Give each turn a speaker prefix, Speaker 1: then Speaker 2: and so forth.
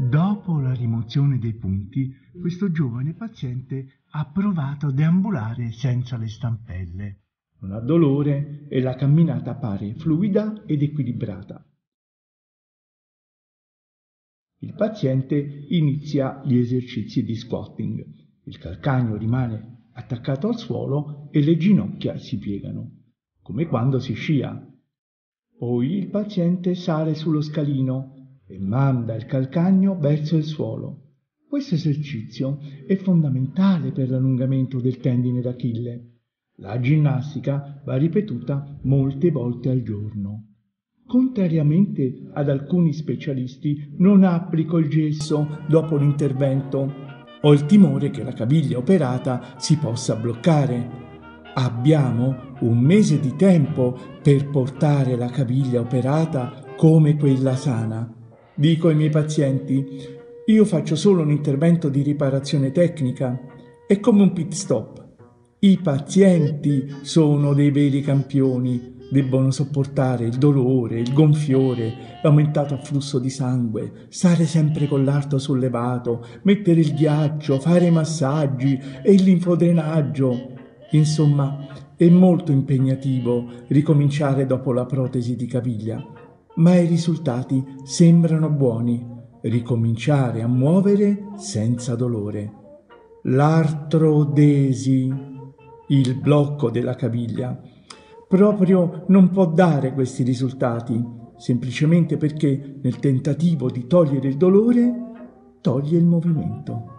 Speaker 1: Dopo la rimozione dei punti, questo giovane paziente ha provato a deambulare senza le stampelle. Non ha dolore e la camminata pare fluida ed equilibrata. Il paziente inizia gli esercizi di squatting. Il calcagno rimane attaccato al suolo e le ginocchia si piegano, come quando si scia. Poi il paziente sale sullo scalino e manda il calcagno verso il suolo. Questo esercizio è fondamentale per l'allungamento del tendine d'Achille. La ginnastica va ripetuta molte volte al giorno. Contrariamente ad alcuni specialisti, non applico il gesso dopo l'intervento. Ho il timore che la caviglia operata si possa bloccare. Abbiamo 1 mese di tempo per portare la caviglia operata come quella sana. Dico ai miei pazienti: io faccio solo un intervento di riparazione tecnica, è come un pit stop. I pazienti sono dei veri campioni, debbono sopportare il dolore, il gonfiore, l'aumentato afflusso di sangue, stare sempre con l'arto sollevato, mettere il ghiaccio, fare i massaggi e il linfodrenaggio. Insomma, è molto impegnativo ricominciare dopo la protesi di caviglia, ma i risultati sembrano buoni. Ricominciare a muovere senza dolore. L'artrodesi, il blocco della caviglia, proprio non può dare questi risultati, semplicemente perché nel tentativo di togliere il dolore, toglie il movimento.